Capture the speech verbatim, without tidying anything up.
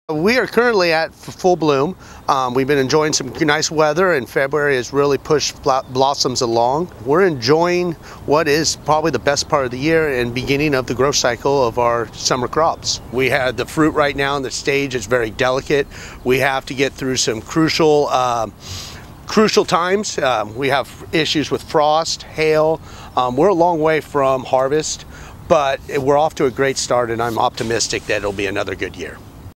We are currently at full bloom. Um, we've been enjoying some nice weather, and February has really pushed blossoms along. We're enjoying what is probably the best part of the year and beginning of the growth cycle of our summer crops. We have the fruit right now in the stage is very delicate. We have to get through some crucial um, crucial times. Um, we have issues with frost, hail. Um, we're a long way from harvest, but we're off to a great start, and I'm optimistic that it'll be another good year.